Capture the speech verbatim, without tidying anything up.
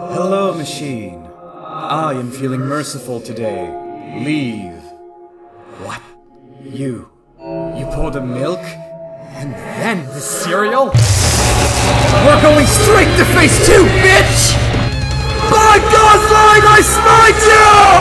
Hello, machine. I am feeling merciful today. Leave. What? You. You pour the milk? And then the cereal? We're going straight to phase two, bitch! By God's line, I smite you!